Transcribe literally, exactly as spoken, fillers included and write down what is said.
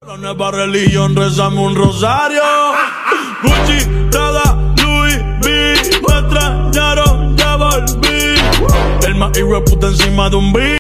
La nueva religión, rezamos un rosario. Gucci, Prada, Louis V. Me extrañaron, ya volví. El más hijo de puta encima de un beat.